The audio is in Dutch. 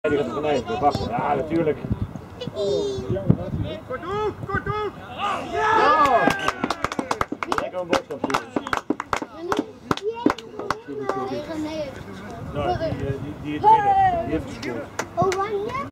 Die gaat er vanuit, wachten. Ja, natuurlijk. Kort hoek, kort hoek! Ja! Lekker een boodschap sturen. Nou, die in het midden, die heeft gescoord.